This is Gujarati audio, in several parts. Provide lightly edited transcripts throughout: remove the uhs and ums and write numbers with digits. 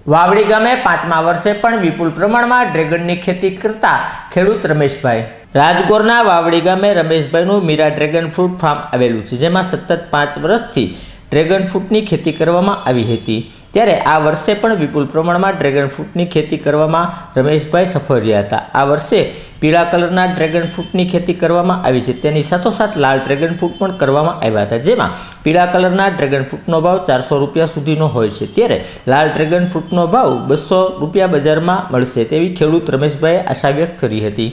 વાવડી ગામે 5મા વર્ષે પણ વિપુલ પ્રમાણમાં ડ્રેગનની ખેતી કરતા ખેડૂત રમેશભાઈ. રાજગોરના વાવડી ગામે રમેશભાઈનું મીરા ડ્રેગન ફ્રૂટ ફાર્મ આવેલું છે, જેમાં સતત 5 વર્ષથી ડ્રેગન ફ્રૂટની ખેતી કરવામાં આવી હતી. ત્યારે આ વર્ષે પણ વિપુલ પ્રમાણમાં ડ્રેગન ફ્રૂટની ખેતી કરવામાં રમેશભાઈ સફળ રહ્યા હતા. આ વર્ષે પીળા કલરના ડ્રેગન ફ્રૂટની ખેતી કરવામાં આવી છે. તેની સાથોસાથ લાલ ડ્રેગન ફ્રૂટ પણ કરવામાં આવ્યા હતા, જેમાં પીળા કલરના ડ્રેગન ફ્રૂટનો ભાવ 400 રૂપિયા સુધીનો હોય છે, ત્યારે લાલ ડ્રેગન ફ્રૂટનો ભાવ 200 રૂપિયા બજારમાં મળશે તેવી ખેડૂત રમેશભાઈએ આશા વ્યક્ત કરી હતી.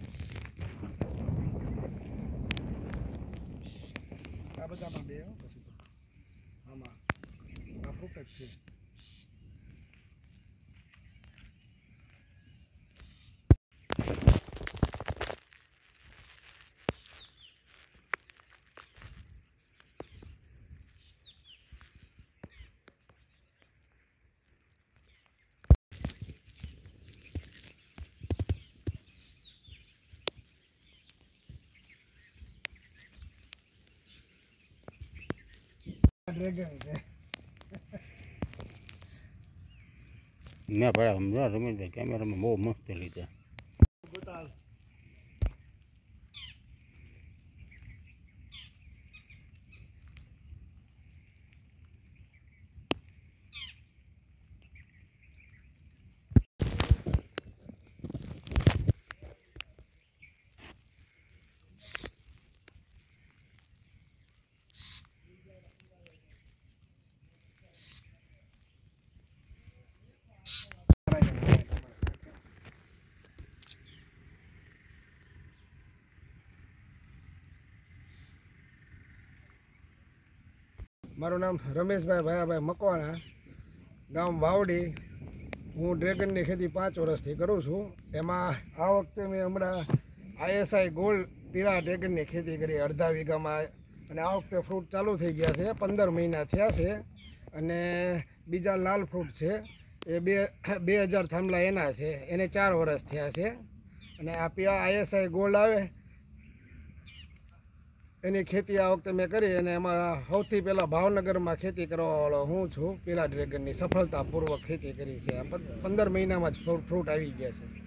मैं पड़ा समझा रमेश कैमरा में बहुत मस्त लीधा મારું નામ રમેશભાઈ ભાયાભાઈ મકવાણા, ગામ વાવડી. હું ડ્રેગનની ખેતી 5 વર્ષથી કરું છું. એમાં આ વખતે મેં હમણાં ISI ગોલ્ડ પીળા ડ્રેગનની ખેતી કરી અડધા વીઘામાં, અને આ વખતે ફ્રૂટ ચાલુ થઈ ગયા છે. 15 મહિના થયા છે. અને બીજા લાલ ફ્રૂટ છે એ 2000 થાંભલા એના છે, એને 4 વર્ષ થયા છે. અને આ પીળા ISI ગોલ્ડ આવે એની ખેતી આ વખતે મેં કરી, અને એમાં સૌથી પહેલાં ભાવનગરમાં ખેતી કરવાવાળો હું છું. પીળા ડ્રેગનની સફળતાપૂર્વક ખેતી કરી છે. 15 મહિનામાં જ ફ્રૂટ આવી ગયા છે.